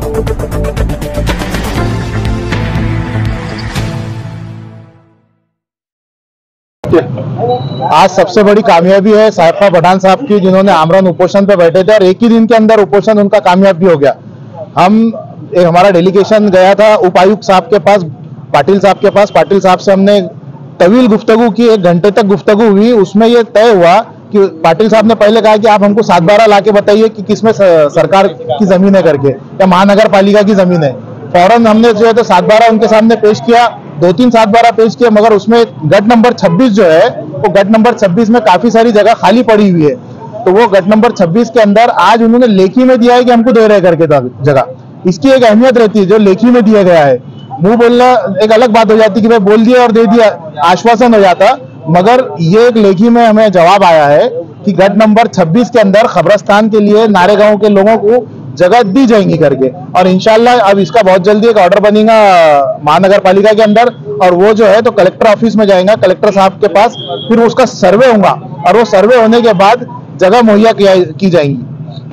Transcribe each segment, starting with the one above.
आज सबसे बड़ी कामयाबी है साहिबा पठान साहब की, जिन्होंने आमरण उपोषण पे बैठे थे और एक ही दिन के अंदर उपोषण उनका कामयाब भी हो गया। हमारा डेलीगेशन गया था उपायुक्त साहब के पास, पाटिल साहब के पास। पाटिल साहब से हमने तवील गुफ्तगू की, 1 घंटे तक गुफ्तगू हुई। उसमें ये तय हुआ कि पाटिल साहब ने पहले कहा कि आप हमको 7/12 ला के बताइए कि किसमें सरकार की जमीन है करके, या महानगर पालिका की जमीन है। फौरन हमने जो है तो 7/12 उनके सामने पेश किया, 2-3 7/12 पेश किए, मगर उसमें गट नंबर 26 जो है, वो गट नंबर 26 में काफी सारी जगह खाली पड़ी हुई है। तो वो गट नंबर 26 के अंदर आज उन्होंने लेखी में दिया है कि हमको दे रहे करके जगह। इसकी एक अहमियत रहती है, जो लेखी में दिया गया है। मुंह बोलना एक अलग बात हो जाती है कि भाई बोल दिया और दे दिया, आश्वासन हो जाता, मगर ये एक लेखी में हमें जवाब आया है कि गट नंबर 26 के अंदर खबरस्तान के लिए नारेगांव के लोगों को जगह दी जाएंगी करके। और इंशाल्लाह अब इसका बहुत जल्दी एक ऑर्डर बनेगा महानगर पालिका के अंदर, और वो जो है तो कलेक्टर ऑफिस में जाएगा, कलेक्टर साहब के पास, फिर उसका सर्वे होगा, और वो सर्वे होने के बाद जगह मुहैया की जाएंगी।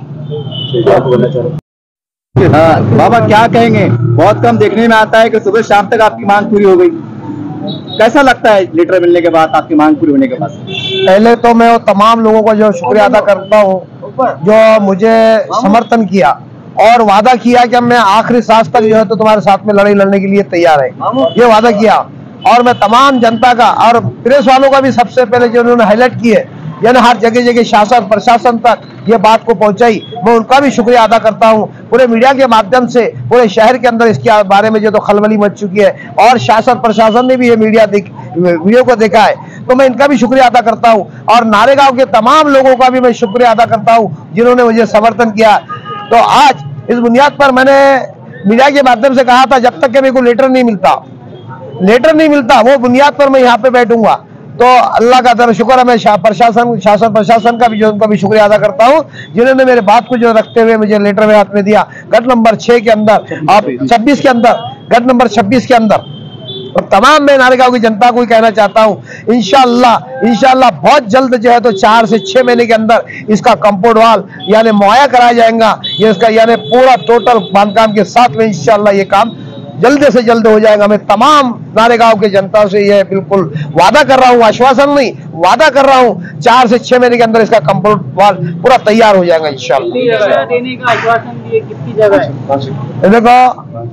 हाँ बाबा, क्या कहेंगे? बहुत कम देखने में आता है कि सुबह शाम तक आपकी मांग पूरी हो गई। कैसा लगता है लेटर मिलने के बाद, आपकी मांग पूरी होने के बाद? पहले तो मैं तमाम लोगों का जो शुक्रिया अदा करता हूँ जो मुझे समर्थन किया और वादा किया कि मैं आखिरी सांस तक जो है तो तुम्हारे साथ में लड़ाई लड़ने के लिए तैयार है, ये वादा किया। और मैं तमाम जनता का और प्रेस वालों का भी सबसे पहले जो उन्होंने हाईलाइट किए, यानी हर जगह जगह शासन प्रशासन तक ये बात को पहुंचाई, मैं उनका भी शुक्रिया अदा करता हूं। पूरे मीडिया के माध्यम से पूरे शहर के अंदर इसके बारे में जो तो खलबली मच चुकी है, और शासन प्रशासन ने भी ये वीडियो को देखा है, तो मैं इनका भी शुक्रिया अदा करता हूं। और नारेगांव के तमाम लोगों का भी मैं शुक्रिया अदा करता हूं जिन्होंने मुझे समर्थन किया। तो आज इस बुनियाद पर मैंने मीडिया के माध्यम से कहा था, जब तक कि मेरे को लेटर नहीं मिलता वो बुनियाद पर मैं यहाँ पे बैठूंगा। तो अल्लाह का तरह शुक्र है, मैं शासन प्रशासन का भी जो उनका भी शुक्रिया अदा करता हूँ जिन्होंने मेरे बात को जो रखते हुए मुझे लेटर में हाथ में दिया। गट नंबर 6 के अंदर और 26 के अंदर, गट नंबर 26 के अंदर। और तमाम मैं नारेगांव की जनता को ही कहना चाहता हूँ, इंशाल्लाह बहुत जल्द जो है तो 4 से 6 महीने के अंदर इसका कंपाउंड वॉल यानी मुहैया कराया जाएगा। ये इसका यानी पूरा टोटल बांधकाम के साथ में इंशाल्लाह ये काम जल्द से जल्द हो जाएगा। मैं तमाम नारेगांव के जनता से ये बिल्कुल वादा कर रहा हूँ, आश्वासन नहीं वादा कर रहा हूँ, 4 से 6 महीने के अंदर इसका कंपाउंड वॉल पूरा तैयार हो जाएगा इंशाल्लाह। देने का आश्वासन दिए, कितनी जगह है?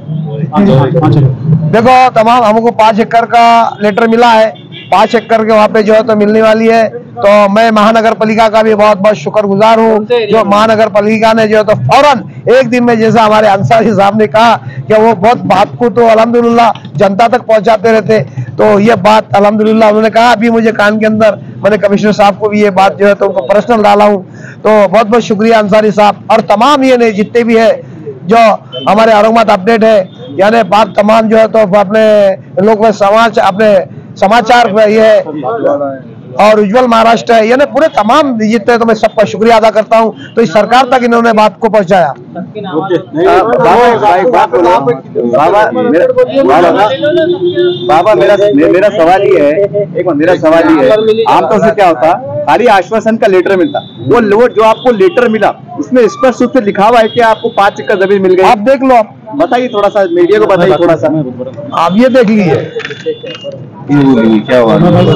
देखो तमाम हमको 5 एकड़ का लेटर मिला है, 5 एकड़ के वहाँ पे जो है तो मिलने वाली है। तो मैं महानगर पालिका का भी बहुत बहुत शुक्रगुजार हूँ, जो महानगर पालिका ने जो है तो फौरन एक दिन में, जैसा हमारे अंसारी साहब ने कहा कि वो बहुत बात को तो अल्हम्दुलिल्लाह जनता तक पहुँचाते रहते, तो ये बात अल्हम्दुलिल्लाह उन्होंने कहा। अभी मुझे कान के अंदर मैंने कमिश्नर साहब को भी ये बात जो है तो उनको पर्सनल डाला हूँ। तो बहुत बहुत शुक्रिया अंसारी साहब और तमाम ये नहीं जितने भी है जो हमारे औरंगाबाद अपडेट है, यानी बात तमाम जो है तो अपने लोग में अपने समाचार ये है और उज्जवल महाराष्ट्र है, यानी पूरे तमाम जितने, तो मैं सबका शुक्रिया अदा करता हूं। तो इस सरकार तक इन्होंने बात को पहुंचाया। बाबा मेरा सवाल ये है, एक बार मेरा सवाल ये है, आमतौर से क्या होता खाली आश्वासन का लेटर मिलता, वो जो आपको लेटर मिला उसमें स्पष्ट रूप से लिखा हुआ है कि आपको 5 एकड़ जमीन मिल गई। आप देख लो, आप बताइए थोड़ा सा, मीडिया को बताइए थोड़ा सा, आप ये देख लीजिए क्या हुआ।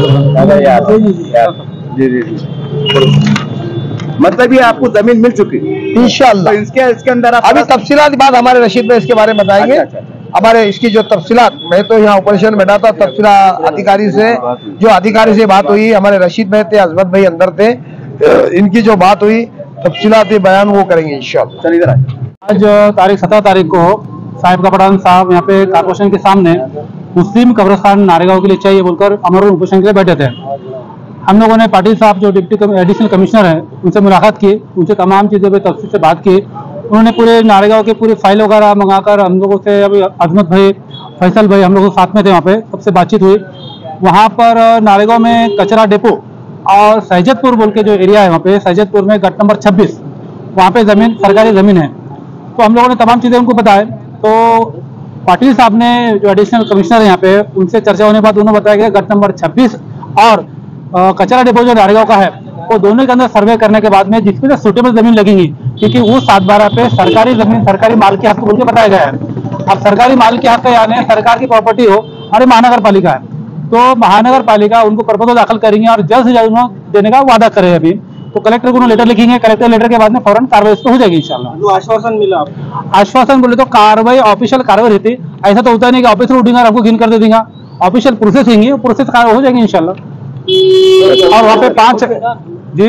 जी मतलब ये आपको जमीन मिल चुकी इंशाल्लाह। तो इसके अंदर अभी तफसीलात बात हमारे रशीद में इसके बारे में बताएंगे। हमारे इसकी जो तफसीलात, मैं तो यहाँ ऑपरेशन में बैठा था, तफसीला अधिकारी से बात हुई, हमारे रशीद भाई थे, अजमत भाई अंदर थे, इनकी जो बात हुई तफसीलाती बयान वो करेंगे इंशाल्लाह। चलिए इधर आज तारीख 17 तारीख को साहिबा पठान साहब यहाँ पे कॉर्पोरेशन के सामने मुस्लिम कब्रिस्तान नारेगांव के लिए चाहिए बोलकर आमरण उपोषण के लिए बैठे थे। हम लोगों ने पाटिल साहब जो डिप्टी एडिशनल कमिश्नर हैं उनसे मुलाकात की, उनसे तमाम चीज़ों पे तफसील से बात की। उन्होंने पूरे नारेगांव के पूरी फाइल वगैरह मंगाकर हम लोगों से, अभी अजमत भाई, फैसल भाई, हम लोग साथ में थे वहाँ पे, सबसे बातचीत हुई। वहाँ पर नारेगांव में कचरा डिपो और सैजदपुर बोल के जो एरिया है वहाँ पे, सैजदपुर में गट नंबर 26, वहाँ पे ज़मीन सरकारी ज़मीन है। तो हम लोगों ने तमाम चीज़ें उनको बताए। तो पाटिल साहब ने जो एडिशनल कमिश्नर है यहाँ पे, उनसे चर्चा होने के बाद उन्होंने बताया कि गट नंबर 26 और कचरा डिपो जो नारेगांव का है वो दोनों के अंदर सर्वे करने के बाद में जिसमें से सुटेबल जमीन लगेगी, क्योंकि वो 7/12 पे सरकारी जमीन सरकारी माल के हक बोल के बताया गया है। अब सरकारी माल के हक का यानी सरकार की प्रॉपर्टी हो और महानगर पालिका है, तो महानगर पालिका उनको प्रपोजल दाखिल करेंगे और जल्द से जल्द उन्होंने देने का वादा करे। अभी तो कलेक्टर को लेटर लिखेंगे, कलेक्टर लेटर के बाद में फौरन कार्रवाई इस पर हो जाएगी इंशाल्लाह। जो आश्वासन मिला आपको? आश्वासन बोले तो कार्रवाई ऑफिशियल कार्रवाई रहती, ऐसा तो होता नहीं कि ऑफिशियल उठेंगे और आपको गिन कर दे देंगे। ऑफिशियल प्रोसेस होंगी, प्रोसेस कार्रवाई हो जाएगी इंशाल्लाह। और वहाँ पे 5 जी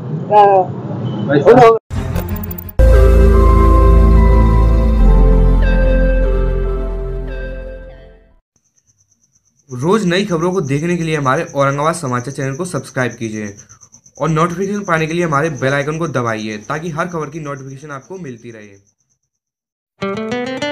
रोज नई खबरों को देखने के लिए हमारे औरंगाबाद समाचार चैनल को सब्सक्राइब कीजिए और नोटिफिकेशन पाने के लिए हमारे बेल आइकन को दबाइए ताकि हर खबर की नोटिफिकेशन आपको मिलती रहे।